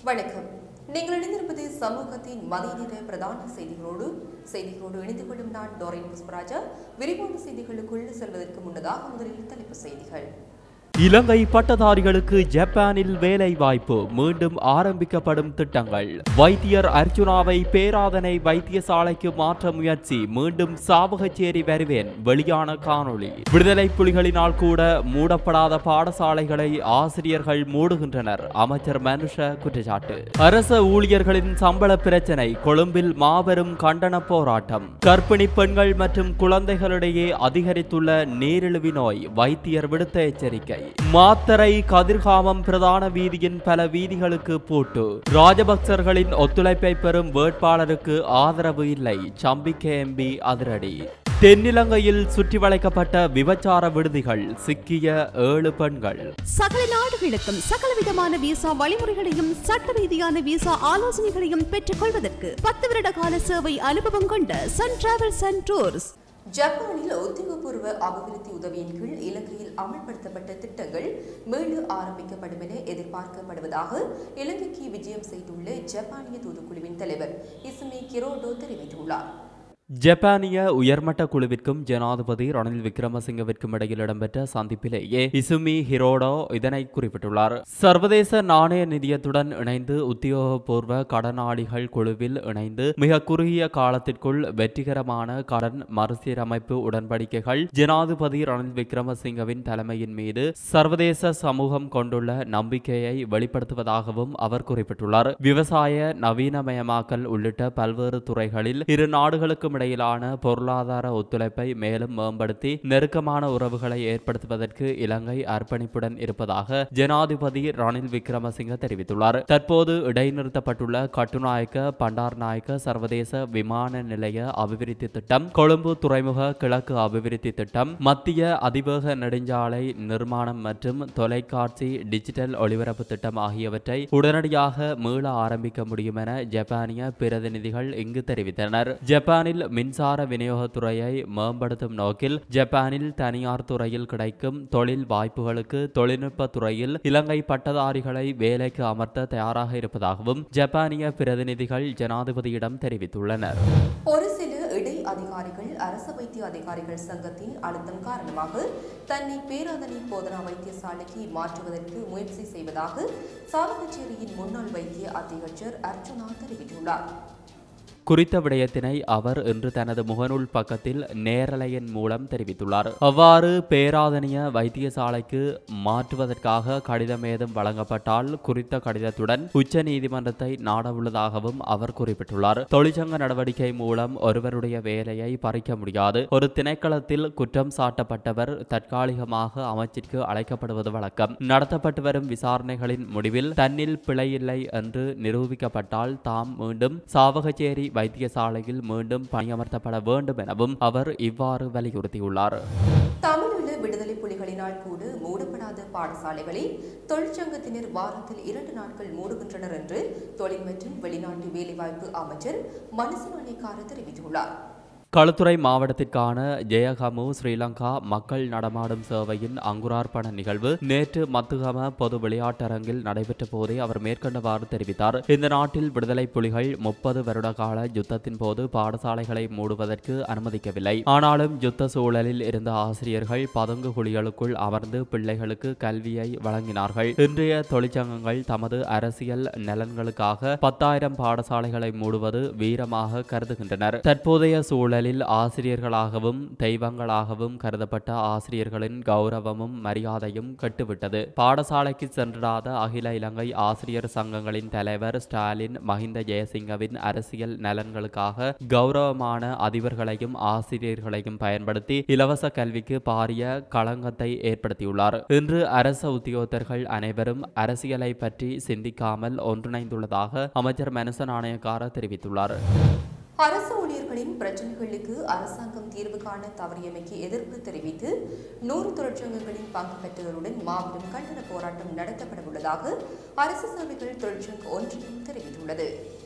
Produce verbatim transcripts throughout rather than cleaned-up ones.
வணக்கம். நீங்கள் இணைந்திருப்பது சமூகத்தின் மதிய நேர பிரதான செய்திகளோடு செய்திகளோடு இணைந்து கொள்ளும் நான் டோரின் புஷ்பராஜா. விரிவான செய்திகளுக்குள் செல்வதற்கு முன்னதாக முதலில் தலைப்பு செய்திகள். இலங்கை பட்டதாரிகளுக்கு ஜப்பானில் வேலை வாய்ப்பு மீண்டும் ஆரம்பிக்கப்படும் திட்டங்கள். வைத்தியர் அர்ச்சுனாவை பேராதனை வைத்தியசாலைக்கு மாற்ற முயற்சி மீண்டும் சாவகச்சேரி வருவேன் வெளியான காணொளி. விடுதலை புலிகளினால் கூட மூடப்படாத பாடசாலைகளை ஆசிரியர்கள் மூடுகின்றனர் அமைச்சர் மனுஷ குற்றச்சாட்டு. அரச ஊழியர்களின் சம்பள பிரச்சினை கொழும்பில் மாபெரும் கண்டன போராட்டம். கர்ப்பிணி பெண்கள் மற்றும் குழந்தைகளிடையே அதிகரித்துள்ள நீரிழிவு நோய் வைத்தியர் விடுத்த எச்சரிக்கை. மாத்தரை கதிர்காமம் பிரதான வீதியின் பல வீதிகளுக்கு பூட்டு. ராஜபக்சர்களின் ஒத்துழைப்பை பெறும் வேட்பாளருக்கு ஆதரவு இல்லை சம்பிக்க எம்பி அதிரடி. தென்னிலங்கையில் சுற்றி வளைக்கப்பட்ட விபச்சார விடுதிகள் சிக்கிய ஏழு பெண்கள். சகல நாடுகளுக்கும் சகலவிதமான விசா வழிமுறைகளையும் சட்ட ரீதியான விசா ஆலோசனைகளையும் பெற்றுக் கொள்வதற்கு பத்து வருட கால சேவை அனுபவம் கொண்ட சன் டிராவல்ஸ் அண்ட் டூர்ஸ். ஜப்பானில் உத்தியோகபூர்வ அபிவிருத்தி உதவியின் கீழ் இலங்கையில் அமல்படுத்தப்பட்ட திட்டங்கள் மீண்டும் ஆரம்பிக்கப்படும் என எதிர்பார்க்கப்படுவதாக இலங்கைக்கு விஜயம் செய்துள்ள ஜப்பானிய தூதுக்குழுவின் தலைவர் இசுமி கிரோடோ தெரிவித்துள்ளார். ஜப்பானிய உயர்மட்ட குழுவிற்கும் ஜனாதிபதி ரணில் விக்ரமசிங்கவிற்கும் இடையில் இடம்பெற்ற சந்திப்பிலேயே இசுமி ஹிரோடோ இதனை குறிப்பிட்டுள்ளார். சர்வதேச நாணய நிதியத்துடன் இணைந்து உத்தியோகபூர்வ கடனாளிகள் குழுவில் இணைந்து மிக குறுகிய காலத்திற்குள் வெற்றிகரமான கடன் மறுசீரமைப்பு உடன்படிக்கைகள் ஜனாதிபதி ரணில் விக்ரமசிங்கவின் தலைமையின் மீது சர்வதேச சமூகம் கொண்டுள்ள நம்பிக்கையை வெளிப்படுத்துவதாகவும் அவர் குறிப்பிட்டுள்ளார். விவசாய நவீனமயமாக்கல் உள்ளிட்ட பல்வேறு துறைகளில் இரு நாடுகளுக்கும் இடையிலான பொருளாதார ஒத்துழைப்பை மேலும் மேம்படுத்தி நெருக்கமான உறவுகளை ஏற்படுத்துவதற்கு இலங்கை அர்ப்பணிப்புடன் இருப்பதாக ஜனாதிபதி ரணில் விக்ரமசிங்க தெரிவித்துள்ளார். தற்போது இடைநிறுத்தப்பட்டுள்ள கட்டுநாயக்க பண்டார்நாயக்க சர்வதேச விமான நிலைய அபிவிருத்தி திட்டம், கொழும்பு துறைமுக கிழக்கு அபிவிருத்தி திட்டம், மத்திய அதிவேக நெடுஞ்சாலை நிர்மாணம் மற்றும் தொலைக்காட்சி டிஜிட்டல் ஒளிபரப்பு திட்டம் ஆகியவற்றை உடனடியாக மீள ஆரம்பிக்க முடியும் என ஜப்பானிய பிரதிநிதிகள் இங்கு தெரிவித்தனர். ஜப்பானில் மின்சார விநியோகத்துறையை மேம்படுத்தும் நோக்கில் ஜப்பானில் தனியார் துறையில் கிடைக்கும் தொழில் வாய்ப்புகளுக்கு தொழில்நுட்ப துறையில் இலங்கை பட்டதாரிகளை வேலைக்கு அமர்த்த தயாராக இருப்பதாகவும் ஜப்பானிய பிரதிநிதிகள் ஜனாதிபதியிடம் தெரிவித்துள்ளனர். ஒரு சில இடை அதிகாரிகள் அரசு வைத்திய அதிகாரிகள் சங்கத்தின் அழுத்தம் காரணமாக தன்னை பேராதனை போதனா வைத்தியசாலைக்கு மாற்றுவதற்கு முயற்சி செய்வதாக சாவகச்சேரியின் முன்னாள் வைத்திய அத்தியட்சர் அர்ச்சுனா தெரிவித்துள்ளார். குறித்த விடயத்தினை அவர் இன்று தனது முகநூல் பக்கத்தில் நேரலையின் மூலம் தெரிவித்துள்ளார். அவ்வாறு பேராதனிய வைத்தியசாலைக்கு மாற்றுவதற்காக கடிதம் ஏதும் வழங்கப்பட்டால் குறித்த கடிதத்துடன் உச்ச நீதிமன்றத்தை நாடவுள்ளதாகவும் அவர் குறிப்பிட்டுள்ளார். தொழிற்சங்க நடவடிக்கை மூலம் ஒருவருடைய வேலையை பறிக்க முடியாது. ஒரு திணைக்களத்தில் குற்றம் சாட்டப்பட்டவர் தற்காலிகமாக அமைச்சிற்கு அழைக்கப்படுவது வழக்கம். நடத்தப்பட்டு வரும் விசாரணைகளின் முடிவில் தன்னில் பிழையில்லை என்று நிரூபிக்கப்பட்டால் தாம் மீண்டும் சாவகச்சேரி வைத்தியசாலையில் மீண்டும் பணியமர்த்தப்பட வேண்டும் எனவும் அவர் இவ்வாறு வலியுறுத்தியுள்ளார். தமிழீழ விடுதலை புலிகளினால் கூட மூடப்படாத பாடசாலைகளை தொழிற்சங்கத்தினர் வாரத்தில் இரண்டு நாட்கள் மூடுகின்றனர் என்று தொழில் மற்றும் வெளிநாட்டு வேலைவாய்ப்பு அமைச்சர் மனுச நாணயக்கார தெரிவித்துள்ளார். களுத்துறை மாவட்டத்திற்கான ஜெயகமு ஸ்ரீலங்கா மக்கள் நடமாடும் சேவையின் அங்குரார்ப்பண நிகழ்வு நேற்று மத்துகம பொது விளையாட்டரங்கில் நடைபெற்ற போதே அவர் மேற்கண்டவாறு தெரிவித்தார். இந்த நாட்டில் விடுதலை புலிகள் முப்பது வருட கால யுத்தத்தின் போது பாடசாலைகளை மூடுவதற்கு அனுமதிக்கவில்லை. ஆனாலும் யுத்த சூழலில் இருந்த ஆசிரியர்கள் பதுங்கு குழிகளுக்குள் அமர்ந்து பிள்ளைகளுக்கு கல்வியை வழங்கினார்கள். இன்றைய தொழிற்சங்கங்கள் தமது அரசியல் நலன்களுக்காக பத்தாயிரம் பாடசாலைகளை மூடுவது வீரமாக கருதுகின்றனர். தற்போதைய சூழலில் ஆசிரியர்களாகவும் தெய்வங்களாகவும் கருதப்பட்ட ஆசிரியர்களின் கௌரவமும் மரியாதையும் கெட்டுவிட்டது. பாடசாலைக்கு சென்றாத அகில இலங்கை ஆசிரியர் சங்கங்களின் தலைவர் ஸ்டாலின் மஹிந்த ஜெயசிங்கவின் அரசியல் நலன்களுக்காக கௌரவமான அதிபர்களையும் ஆசிரியர்களையும் பயன்படுத்தி இலவச கல்விக்கு பாரிய களங்கத்தை ஏற்படுத்தியுள்ளார். இன்று அரச உத்தியோகத்தர்கள் அனைவரும் அரசியலை பற்றி சிந்திக்காமல் ஒன்றிணைந்துள்ளதாக அமைச்சர் மனுச நாணயக்கார தெரிவித்துள்ளார். அரசு ஊழியர்களின் பிரச்சினைகளுக்கு அரசாங்கம் தீர்வு காண தவறியமைக்கு எதிர்ப்பு தெரிவித்து நூறு தொழிற்சங்கங்களின் பங்கு பெற்றவருடன் மாபெரும் கண்டன போராட்டம் நடத்தப்பட உள்ளதாக அரசு சேவைகள் தொழிற்சங்க ஒன்றியம் தெரிவித்துள்ளது.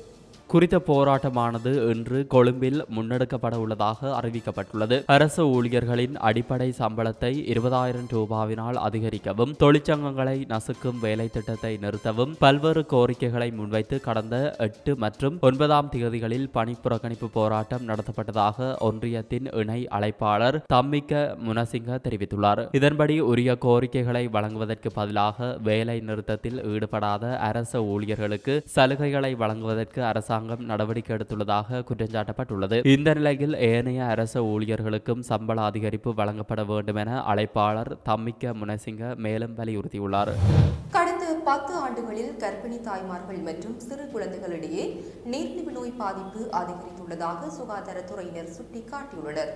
குறித்த போராட்டமானது இன்று கொழும்பில் முன்னெடுக்கப்பட உள்ளதாக அறிவிக்கப்பட்டுள்ளது. அரசு ஊழியர்களின் அடிப்படை சம்பளத்தை இருபதாயிரம் ரூபாவினால் அதிகரிக்கவும், தொழிற்சங்கங்களை நசுக்கும் வேலை திட்டத்தை நிறுத்தவும் பல்வேறு கோரிக்கைகளை முன்வைத்து கடந்த எட்டு மற்றும் ஒன்பதாம் தேதிகளில் பணி புறக்கணிப்பு போராட்டம் நடத்தப்பட்டதாக ஒன்றியத்தின் இணை அழைப்பாளர் தம்மிக்க முனசிங்க தெரிவித்துள்ளார். இதன்படி உரிய கோரிக்கைகளை வழங்குவதற்கு பதிலாக வேலை நிறுத்தத்தில் ஈடுபடாத அரசு ஊழியர்களுக்கு சலுகைகளை வழங்குவதற்கு அரசாங்கம் நடவடிக்கை எடுத்துள்ளதாக குற்றஞ்சாட்டப்பட்டுள்ளது. இந்த நிலையில் ஏனைய அரசு ஊழியர்களுக்கும் சம்பள அதிகரிப்பு வழங்கப்பட வேண்டும் என அழைப்பாளர் தம்மிக்க முனசிங்க மேலும் வலியுறுத்தியுள்ளார். கடந்த பத்து ஆண்டுகளில் கர்ப்பிணி தாய்மார்கள் மற்றும் சிறு குழந்தைகளிடையே நீரிழிவு நோய் பாதிப்பு அதிகரித்துள்ளதாக சுகாதாரத்துறையினர் சுட்டிக்காட்டியுள்ளனர்.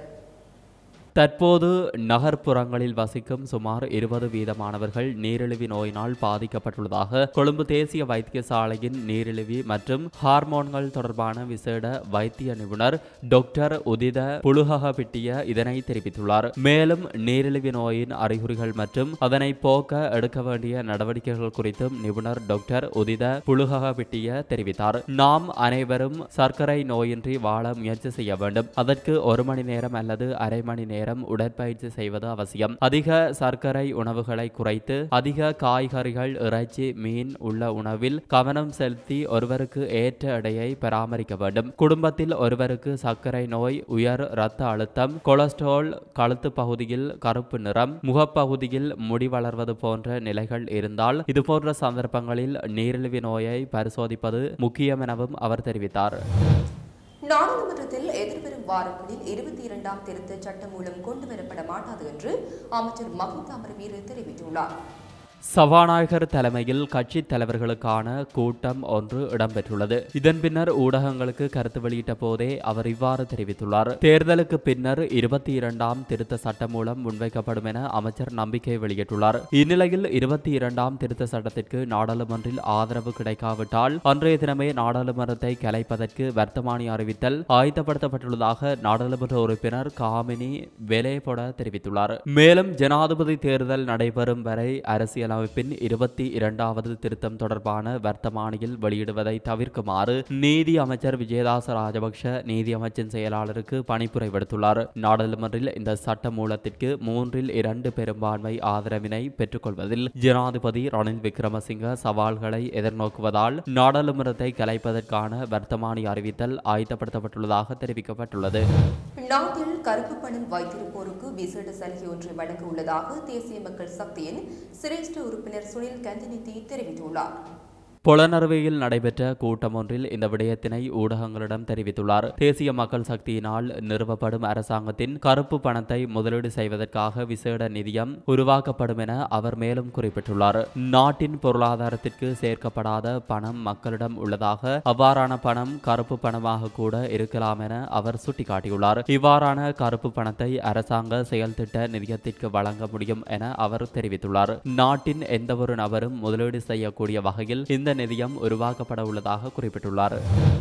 தற்போது நகர்ப்புறங்களில் வசிக்கும் சுமார் இருபது வீதமானவர்கள் நீரிழிவு நோயினால் பாதிக்கப்பட்டுள்ளதாக கொழும்பு தேசிய வைத்தியசாலையின் நீரிழிவு மற்றும் ஹார்மோன்கள் தொடர்பான விசேட வைத்திய நிபுணர் டாக்டர் உதித புலுஹகபிட்டிய இதனை தெரிவித்துள்ளார். மேலும் நீரிழிவு நோயின் அறிகுறிகள் மற்றும் அதனை போக்க எடுக்க வேண்டிய நடவடிக்கைகள் குறித்தும் நிபுணர் டாக்டர் உதித புலுஹகபிட்டிய தெரிவித்தார். நாம் அனைவரும் சர்க்கரை நோயின்றி வாழ முயற்சி செய்ய வேண்டும். அதற்கு ஒரு மணி நேரம் அல்லது அரை மணி நேரம் உடற்பயிற்சி செய்வது அவசியம். அதிக சர்க்கரை உணவுகளை குறைத்து அதிக காய்கறிகள், இறைச்சி, மீன் உள்ள உணவில் கவனம் செலுத்தி ஒருவருக்கு ஏற்ற எடையை பராமரிக்க வேண்டும். குடும்பத்தில் ஒருவருக்கு சர்க்கரை நோய், உயர் இரத்த அழுத்தம், கொலஸ்ட்ரால், கழுத்து பகுதியில் கருப்பு நிறம், முகப்பகுதியில் முடி வளர்வது போன்ற நிலைகள் இருந்தால் இதுபோன்ற சந்தர்ப்பங்களில் நீரிழிவு நோயை பரிசோதிப்பது முக்கியம் எனவும் அவர் தெரிவித்தார். நாடாளுமன்றத்தில் எதிர்வரும் வாரங்களில் இருபத்தி இரண்டாம் திருத்த சட்டம் மூலம் கொண்டுவரப்பட மாட்டாது என்று அமைச்சர் மஹிந்த அமரவீர தெரிவித்துள்ளார். சபாநாயகர் தலைமையில் கட்சி தலைவர்களுக்கான கூட்டம் ஒன்று இடம்பெற்றுள்ளது. இதன் பின்னர் ஊடகங்களுக்கு கருத்து வெளியிட்ட போதே அவர் இவ்வாறு தெரிவித்துள்ளார். தேர்தலுக்கு பின்னர் இருபத்தி இரண்டாம் திருத்த சட்டம் மூலம் முன்வைக்கப்படும் என அமைச்சர் நம்பிக்கை வெளியிட்டுள்ளார். இந்நிலையில் இருபத்தி இரண்டாம் திருத்த சட்டத்திற்கு நாடாளுமன்றில் ஆதரவு கிடைக்காவிட்டால் அன்றைய தினமே நாடாளுமன்றத்தை கலைப்பதற்கு வர்த்தமானி அறிவித்தல் ஆயத்தப்படுத்தப்பட்டுள்ளதாக நாடாளுமன்ற உறுப்பினர் காமினி வெலேபொட தெரிவித்துள்ளார். மேலும் ஜனாதிபதி தேர்தல் நடைபெறும் வரை அரசியல் அமைப்பின் இருபத்தி இரண்டாவது திருத்தம் தொடர்பான வர்த்தமானியில் வெளியிடுவதை தவிர்க்குமாறு நீதி அமைச்சர் விஜயதாச ராஜபக்ஷ நீதி அமைச்சின் செயலாளருக்கு பணிப்புரை விடுத்துள்ளார். நாடாளுமன்றில் இந்த சட்ட மூலத்திற்கு மூன்றில் இரண்டு பெரும்பான்மை ஆதரவினை பெற்றுக்கொள்வதில் ஜனாதிபதி ரணில் விக்ரமசிங்க சவால்களை எதிர்நோக்குவதால் நாடாளுமன்றத்தை கலைப்பதற்கான வர்த்தமானி அறிவித்தல் ஆயத்தப்படுத்தப்பட்டுள்ளதாக தெரிவிக்கப்பட்டுள்ளது. நாட்டில் கருப்பு பணம் வைத்திருப்போருக்கு விசேட சலுகை ஒன்றை வழங்க உள்ளதாக தேசிய மக்கள் சக்தியின் சிரேஷ்ட உறுப்பினர் சுனில் கந்தினிதி தெரிவித்துள்ளார். பொலனறுவையில் நடைபெற்ற கூட்டம் ஒன்றில் இந்த விடயத்தினை ஊடகங்களிடம் தெரிவித்துள்ளார். தேசிய மக்கள் சக்தியினால் நிறுவப்படும் அரசாங்கத்தின் கருப்பு பணத்தை முதலீடு செய்வதற்காக விசேட நிதியம் உருவாக்கப்படும் என அவர் மேலும் குறிப்பிட்டுள்ளார். நாட்டின் பொருளாதாரத்திற்கு சேர்க்கப்படாத பணம் மக்களிடம் உள்ளதாக, அவ்வாறான பணம் கருப்பு பணமாக கூட இருக்கலாம் என அவர் சுட்டிக்காட்டியுள்ளார். இவ்வாறான கருப்பு பணத்தை அரசாங்க செயல் திட்ட நிதியத்திற்கு வழங்க முடியும் என அவர் தெரிவித்துள்ளார். நாட்டின் எந்தவொரு நபரும் முதலீடு செய்யக்கூடிய வகையில் இந்த நிதியம் உருவாக்கப்பட உள்ளதாக குறிப்பிட்டுள்ளார்.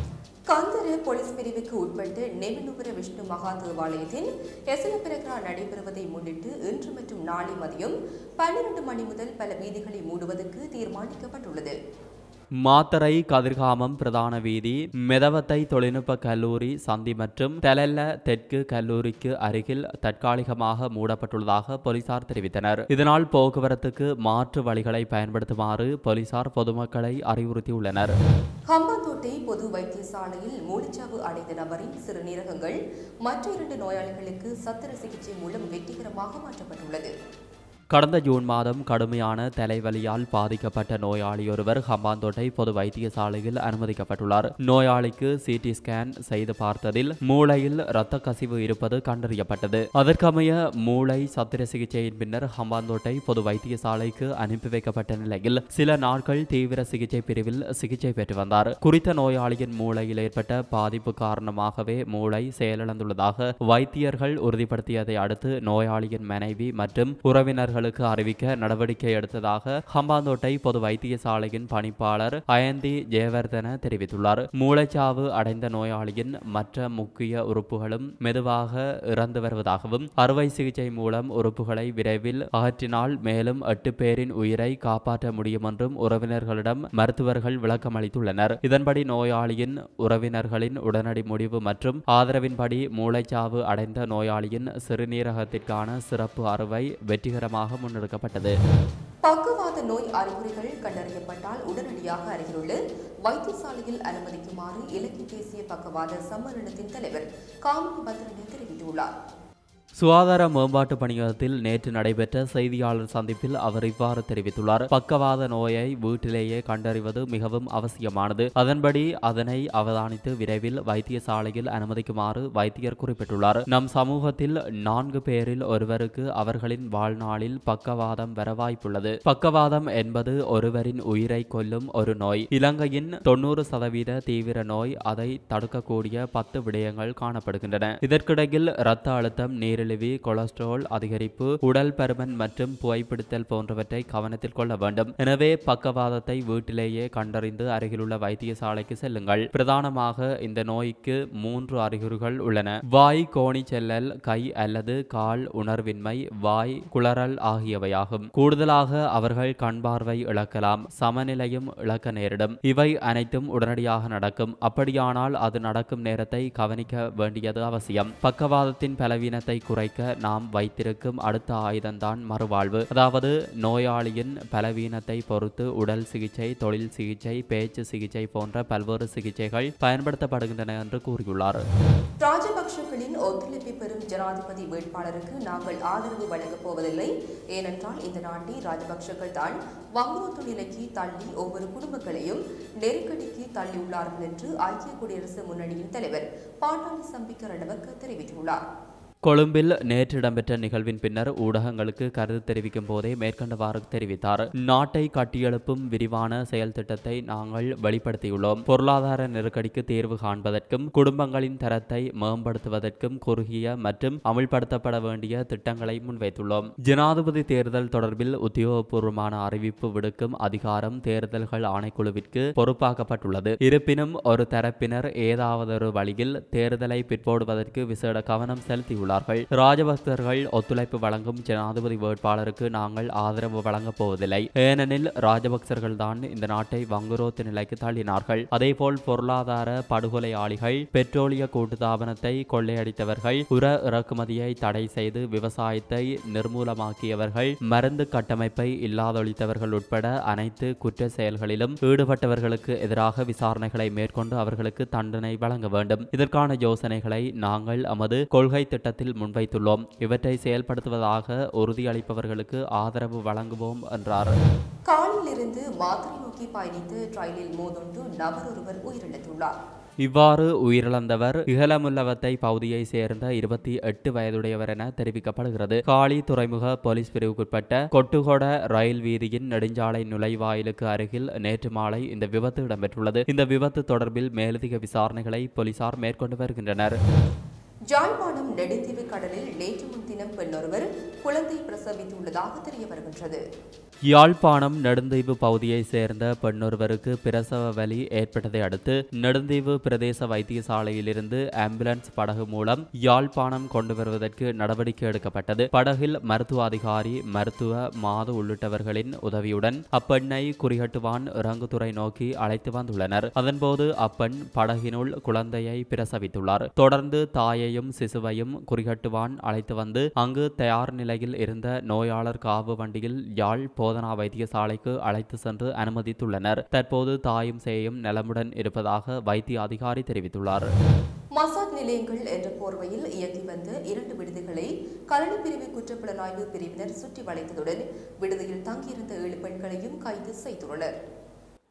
கந்தர போலீஸ் பிரிவுக்கு உட்பட்டு நெமினுபுர விஷ்ணு மகா தேவாலயத்தின் எசல பிரகரா நடைபெறுவதை முன்னிட்டு இன்று மற்றும் நாளை மதியம் பன்னிரண்டு மணி முதல் பல வீதிகளை மூடுவதற்கு தீர்மானிக்கப்பட்டுள்ளது. மாத்தரை கதிர்காமம் பிரதான வீதி, மெதவத்தை தொழில்நுட்ப கல்லூரி சந்தி மற்றும் தெலல்ல தெற்கு கல்லூரிக்கு அருகில் தற்காலிகமாக மூடப்பட்டுள்ளதாக போலீசார் தெரிவித்தனர். இதனால் போக்குவரத்துக்கு மாற்று வழிகளை பயன்படுத்துமாறு போலீசார் பொதுமக்களை அறிவுறுத்தியுள்ளனர். ஹம்பாந்தோட்டை பொது வைத்தியசாலையில் மூளைச்சாவு அடைந்த நபரின் சிறுநீரகங்கள் மற்ற இரண்டு நோயாளிகளுக்கு சத்திர சிகிச்சை மூலம் வெற்றிகரமாக மாற்றப்பட்டுள்ளது. கடந்த ஜூன் மாதம் கடுமையான தலைவலியால் பாதிக்கப்பட்ட நோயாளியொருவர் ஹம்பாந்தோட்டை பொது வைத்தியசாலையில் அனுமதிக்கப்பட்டுள்ளார். நோயாளிக்கு சிடி ஸ்கேன் செய்து பார்த்ததில் மூளையில் இரத்த கசிவு இருப்பது கண்டறியப்பட்டது. அதற்கமைய மூளை சத்திர சிகிச்சையின் பின்னர் ஹம்பாந்தோட்டை பொது வைத்தியசாலைக்கு அனுப்பி வைக்கப்பட்ட நிலையில் சில நாட்கள் தீவிர சிகிச்சை பிரிவில் சிகிச்சை பெற்று வந்தார். குறித்த நோயாளியின் மூளையில் ஏற்பட்ட பாதிப்பு காரணமாகவே மூளை செயலிழந்துள்ளதாக வைத்தியர்கள் உறுதிப்படுத்தியதை அடுத்து நோயாளியின் மனைவி மற்றும் உறவினர்கள் உறவினர்களுக்கு அறிவிக்க நடவடிக்கை எடுத்ததாக ஹம்பாந்தோட்டை பொது வைத்தியசாலையின் பணிப்பாளர் அயந்தி ஜெயவர்தன தெரிவித்துள்ளார். மூளைச்சாவு அடைந்த நோயாளியின் மற்ற முக்கிய உறுப்புகளும் மெதுவாக இறந்து வருவதாகவும் அறுவை சிகிச்சை மூலம் உறுப்புகளை விரைவில் அகற்றினால் மேலும் எட்டு பேரின் உயிரை காப்பாற்ற முடியும் என்றும் உறவினர்களிடம் மருத்துவர்கள் விளக்கம் அளித்துள்ளனர். இதன்படி நோயாளியின் உறவினர்களின் உடனடி முடிவு மற்றும் ஆதரவின்படி மூளைச்சாவு அடைந்த நோயாளியின் சிறுநீரகத்திற்கான சிறப்பு அறுவை வெற்றிகரமாக முன்னெடுக்கப்பட்டது. பக்கவாத நோய் அறிகுறிகள் கண்டறியப்பட்டால் உடனடியாக அருகிலுள்ள வைத்தியசாலையில் அனுமதிக்குமாறு இலங்கை தேசிய பக்கவாத சம்மேளனத்தின் தலைவர் காமினி பத்ரனே தெரிவித்துள்ளார். சுகாதார மேம்பாட்டு பணியகத்தில் நேற்று நடைபெற்ற செய்தியாளர் சந்திப்பில் அவர் இவ்வாறு தெரிவித்துள்ளார். பக்கவாத நோயை வீட்டிலேயே கண்டறிவது மிகவும் அவசியமானது. அதன்படி அதனை அவதானித்து விரைவில் வைத்தியசாலையில் அனுமதிக்குமாறு வைத்தியர் குறிப்பிட்டுள்ளார். நம் சமூகத்தில் நான்கு பேரில் ஒருவருக்கு அவர்களின் வாழ்நாளில் பக்கவாதம் வர வாய்ப்புள்ளது. பக்கவாதம் என்பது ஒருவரின் உயிரை கொல்லும் ஒரு நோய். இலங்கையின் தொன்னூறு சதவீத தீவிர நோய். அதை தடுக்கக்கூடிய பத்து விடயங்கள் காணப்படுகின்றன. இதற்கிடையில் இரத்த அழுத்தம், நீர் கொலஸ்ட்ரால் அதிகரிப்பு, உடல் பருமன் மற்றும் புகைப்பிடித்தல் போன்றவற்றை கவனத்தில் கொள்ள வேண்டும். எனவே பக்கவாதத்தை வீட்டிலேயே கண்டறிந்து அருகிலுள்ள வைத்தியசாலைக்கு செல்லுங்கள். பிரதானமாக இந்த நோய்க்கு மூன்று அறிகுறிகள் உள்ளன. வாய் கோணி செல்லல், கை அல்லது கால் உணர்வின்மை, வாய் குளறல் ஆகியவையாகும். கூடுதலாக அவர்கள் கண் பார்வை இழக்கலாம், சமநிலையும் இழக்க நேரிடும். இவை அனைத்தும் உடனடியாக நடக்கும். அப்படியானால் அது நடக்கும் நேரத்தை கவனிக்க வேண்டியது அவசியம். பக்கவாதத்தின் பலவீனத்தை குறைக்க நாம் வைத்திருக்கும் அடுத்த ஆயுதம்தான் மறுவாழ்வு. அதாவது நோயாளியின் பலவீனத்தை பொறுத்து உடல் சிகிச்சை, தொழில் சிகிச்சை, பேச்சு சிகிச்சை போன்ற பல்வேறு சிகிச்சைகள் பயன்படுத்தப்படுகின்றன என்று கூறியுள்ளார். ராஜபக்சகளின் ஒத்துழைப்பை பெறும் ஜனாதிபதி வேட்பாளருக்கு நாங்கள் ஆதரவு வழங்கப் போவதில்லை. ஏனென்றால் இந்த நாட்டை ராஜபக்சர்கள் தான் வங்குரோத்து நிலைக்கு தள்ளி ஒவ்வொரு குடும்பங்களையும் நெருக்கடிக்கு தள்ளியுள்ளார்கள் என்று ஐக்கிய குடியரசு முன்னணியின் தலைவர் பாட்டாளி சம்பிக்க ரணவக்க தெரிவித்துள்ளார். கொழும்பில் நேற்று இடம்பெற்ற நிகழ்வின் பின்னர் ஊடகங்களுக்கு கருத்து தெரிவிக்கும் போதே மேற்கண்டவாறு தெரிவித்தார். நாட்டை கட்டியெழுப்பும் விரிவான செயல் திட்டத்தை நாங்கள் வெளிப்படுத்தியுள்ளோம். பொருளாதார நெருக்கடிக்கு தீர்வு காண்பதற்கும் குடும்பங்களின் தரத்தை மேம்படுத்துவதற்கும் குறுகிய மற்றும் அமல்படுத்தப்பட வேண்டிய திட்டங்களை முன்வைத்துள்ளோம். ஜனாதிபதி தேர்தல் தொடர்பில் உத்தியோகபூர்வமான அறிவிப்பு விடுக்கும் அதிகாரம் தேர்தல்கள் ஆணைக்குழுவிற்கு பொறுப்பாக்கப்பட்டுள்ளது. இருப்பினும் ஒரு தரப்பினர் ஏதாவதொரு வழியில் தேர்தலை பிற்போடுவதற்கு விசேட கவனம் செலுத்தியுள்ளார். ராஜபக்சர்கள் ஒத்துழைப்பு வழங்கும் ஜனாதிபதி வேட்பாளருக்கு நாங்கள் ஆதரவு வழங்கப் போவதில்லை. ஏனெனில் ராஜபக்சர்கள் தான் இந்த நாட்டை வங்குரோத்து நிலைக்கு தள்ளினார்கள். அதேபோல் பொருளாதார படுகொலையாளிகள், பெட்ரோலிய கூட்டுத்தாபனத்தை கொள்ளையடித்தவர்கள், உர இறக்குமதியை தடை செய்து விவசாயத்தை நிர்மூலமாக்கியவர்கள், மருந்து கட்டமைப்பை இல்லாதொழித்தவர்கள் உட்பட அனைத்து குற்ற செயல்களிலும் ஈடுபட்டவர்களுக்கு எதிராக விசாரணைகளை மேற்கொண்டு அவர்களுக்கு தண்டனை வழங்க வேண்டும். இதற்கான யோசனைகளை நாங்கள் நமது கொள்கை திட்டத்தில் முன்வைத்துள்ளோம். இவற்றை செயல்படுத்துவதாக உறுதியளிப்பவர்களுக்கு ஆதரவு வழங்குவோம் என்றார். காலிலிருந்து மாத்திரை நோக்கி பயணித்து ரயிலில் மோதுண்டு நபர் ஒருவர் உயிரிழந்துள்ளார். இவ்வாறு உயிரிழந்தவர் இகலமுல்லவத்தை பகுதியை சேர்ந்த இருபத்தி எட்டு வயதுடையவர் என தெரிவிக்கப்படுகிறது. காலி துறைமுக போலீஸ் பிரிவுக்குட்பட்ட கொட்டுகொட ரயில் வீதியின் நெடுஞ்சாலை நுழைவாயிலுக்கு அருகில் நேற்று மாலை இந்த விபத்து இடம்பெற்றுள்ளது. இந்த விபத்து தொடர்பில் மேலதிக விசாரணைகளை போலீசார் மேற்கொண்டு வருகின்றனர். யாழ்ப்பாணம் நெடுந்தீவு கடலில் நேற்று முன்தினம் பெண்ணொருவர் குழந்தை பிரசவித்துள்ளதாக தெரிய வருகின்றது. யாழ்ப்பாணம் நெடுந்தீவு பகுதியை சேர்ந்த பெண்ணொருவருக்கு பிரசவ வலி ஏற்பட்டதை அடுத்து நெடுந்தீவு பிரதேச வைத்தியசாலையிலிருந்து ஆம்புலன்ஸ் படகு மூலம் யாழ்ப்பாணம் கொண்டு வருவதற்கு நடவடிக்கை எடுக்கப்பட்டது. படகில் மருத்துவ அதிகாரி, மருத்துவ மாது உள்ளிட்டவர்களின் உதவியுடன் அப்பெண்ணை குறிகட்டுவான் இறங்குதுறை நோக்கி அழைத்து வந்துள்ளனர். அதன்போது அப்பெண் படகினுள் குழந்தையை பிரசவித்துள்ளார். தொடர்ந்து தாயையும் சிசுவையும் குறிகட்டுவான் அழைத்து வந்து அங்கு தயார் நிலையில் இருந்த நோயாளர் காவு வண்டியில் யாழ் போதனா வைத்தியசாலைக்கு அழைத்து சென்று அனுமதித்துள்ளனர். தற்போது தாயும் சேயும் நலமுடன் இருப்பதாக வைத்திய அதிகாரி தெரிவித்துள்ளார். மசாத் நிலையங்கள் என்ற போர்வையில் இயங்கி வந்த இரண்டு விடுதிகளை கலனி பிரிவு குற்றப்புலனாய்வு பிரிவினர் சுற்றி வளைத்ததுடன் விடுதியில் தங்கியிருந்த ஏழு பெண்களையும் கைது செய்துள்ளனர்.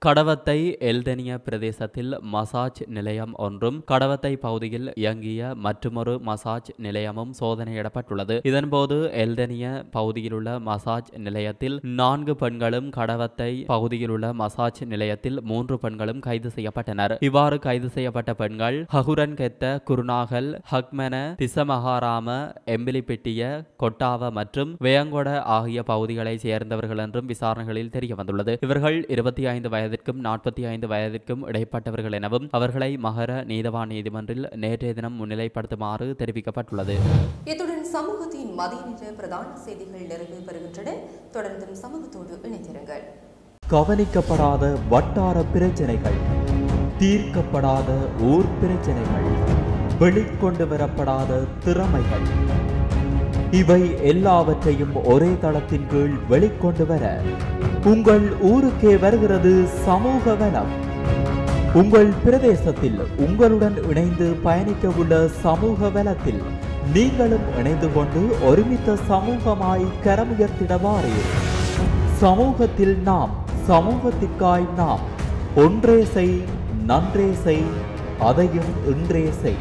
கடவத்தை எல்தெனிய பிரதேசத்தில் மசாஜ் நிலையம் ஒன்றும் கடவத்தை பகுதியில் இயங்கிய மற்றொரு மசாஜ் நிலையமும் சோதனையிடப்பட்டுள்ளது. இதன்போது எல்தெனிய பகுதியில் உள்ள மசாஜ் நிலையத்தில் நான்கு பெண்களும் கடவத்தை பகுதியில் உள்ள மசாஜ் நிலையத்தில் மூன்று பெண்களும் கைது செய்யப்பட்டனர். இவ்வாறு கைது செய்யப்பட்ட பெண்கள் ஹகுரன் கெத்த குருநாகல் ஹக்மன திசமகாராம எம்பிலிப்பிட்டிய கொட்டாவ மற்றும் வேயங்கொட ஆகிய பகுதிகளை சேர்ந்தவர்கள் என்றும் விசாரணைகளில் தெரிய வந்துள்ளது. இவர்கள் இருபத்தி ஐந்து வயதிற்கும் நாற்பத்தி ஐந்து வயதிற்கும் இடைப்பட்டவர்கள் எனவும் அவர்களை மகர நீதவான் நீதிமன்றில் நேற்றைய தினம் முன்னிலைப்படுத்துமாறு தெரிவிக்கப்பட்டுள்ளது. இத்துடன் சமூகத்தின் மதிய நேர பிரதான செய்திகள் நிறைவு பெறுகின்றன. தொடர்ந்தும் சமூகத்தோடு இணைந்திருங்கள். கவனிக்கப்படாத வட்டார பிரச்சனைகள், தீர்க்கப்படாத ஊர் பிரச்சனைகள், வெளிக்கொண்டு வரப்படாத திறமைகள், இவை எல்லாவற்றையும் ஒரே தளத்தின் கீழ் வெளிக்கொண்டு வர உங்கள் ஊருக்கே வருகிறது சமூக வனம். உங்கள் பிரதேசத்தில் உங்களுடன் இணைந்து பயணிக்க உள்ள சமூக வனத்தில் நீங்களும் இணைந்து கொண்டு ஒருமித்த சமூகமாய் கரமுயர்த்திடவாறு. சமூகத்தில் நாம், சமூகத்திற்காய் நாம். ஒன்றே செய், நன்றே செய், அதையும் இன்றே செய்.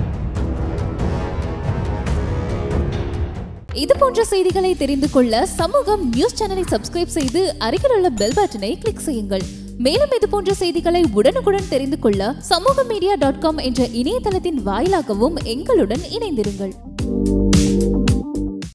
இது போன்ற செய்திகளை தெரிந்து கொள்ள சமூகம் நியூஸ் சேனலை சப்ஸ்கிரைப் செய்து அருகில் உள்ள பெல் பட்டனை கிளிக் செய்யுங்கள். மேலும் இது போன்ற செய்திகளை உடனுக்குடன் தெரிந்து கொள்ள சமூக மீடியா டாட் காம் என்ற இணையதளத்தின் வாயிலாகவும் எங்களுடன் இணைந்திருங்கள்.